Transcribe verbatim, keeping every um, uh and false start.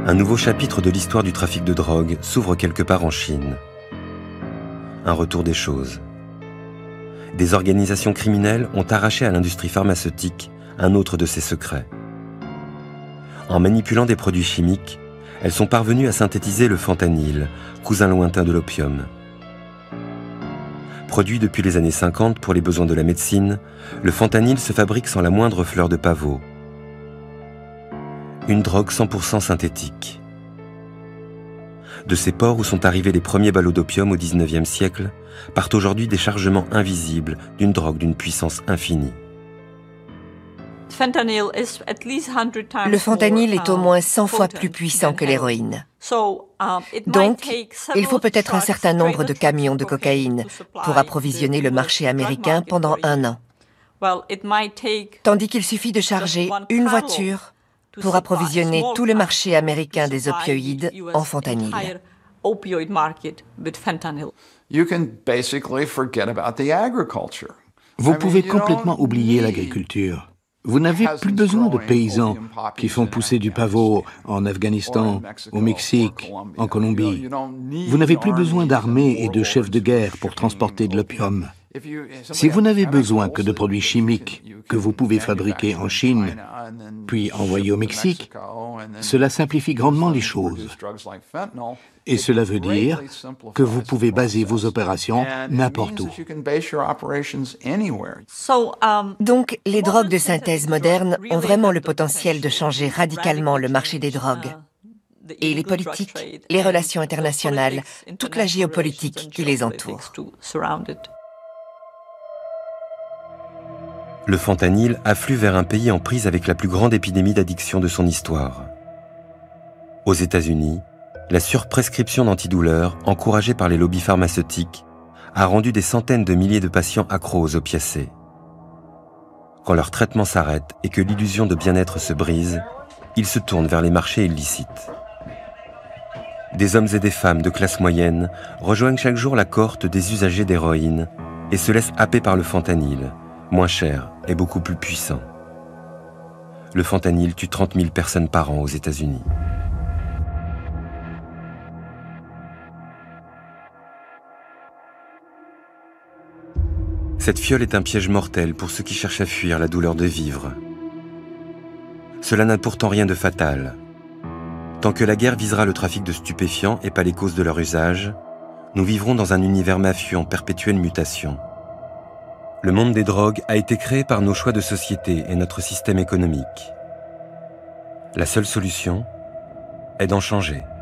Un nouveau chapitre de l'histoire du trafic de drogue s'ouvre quelque part en Chine. Un retour des choses. Des organisations criminelles ont arraché à l'industrie pharmaceutique un autre de ses secrets. En manipulant des produits chimiques, elles sont parvenues à synthétiser le fentanyl, cousin lointain de l'opium. Produit depuis les années cinquante pour les besoins de la médecine, le fentanyl se fabrique sans la moindre fleur de pavot. Une drogue cent pour cent synthétique. De ces ports où sont arrivés les premiers ballots d'opium au dix-neuvième siècle, partent aujourd'hui des chargements invisibles d'une drogue d'une puissance infinie. Le fentanyl est au moins cent fois plus puissant que l'héroïne. Donc, il faut peut-être un certain nombre de camions de cocaïne pour approvisionner le marché américain pendant un an. Tandis qu'il suffit de charger une voiture pour approvisionner tout le marché américain des opioïdes en fentanyl. Vous pouvez complètement oublier l'agriculture. Vous n'avez plus besoin de paysans qui font pousser du pavot en Afghanistan, au Mexique, en Colombie. Vous n'avez plus besoin d'armées et de chefs de guerre pour transporter de l'opium. Si vous n'avez besoin que de produits chimiques que vous pouvez fabriquer en Chine, puis envoyer au Mexique, cela simplifie grandement les choses. Et cela veut dire que vous pouvez baser vos opérations n'importe où. Donc, les drogues de synthèse modernes ont vraiment le potentiel de changer radicalement le marché des drogues. Et les politiques, les relations internationales, toute la géopolitique qui les entoure. Le fentanyl afflue vers un pays en prise avec la plus grande épidémie d'addiction de son histoire. Aux États-Unis, la surprescription d'antidouleurs, encouragée par les lobbies pharmaceutiques, a rendu des centaines de milliers de patients accros aux opiacés. Quand leur traitement s'arrête et que l'illusion de bien-être se brise, ils se tournent vers les marchés illicites. Des hommes et des femmes de classe moyenne rejoignent chaque jour la cohorte des usagers d'héroïne et se laissent happer par le fentanyl, moins cher et beaucoup plus puissant. Le fentanyl tue trente mille personnes par an aux États-Unis. Cette fiole est un piège mortel pour ceux qui cherchent à fuir la douleur de vivre. Cela n'a pourtant rien de fatal. Tant que la guerre visera le trafic de stupéfiants et pas les causes de leur usage, nous vivrons dans un univers mafieux en perpétuelle mutation. Le monde des drogues a été créé par nos choix de société et notre système économique. La seule solution est d'en changer.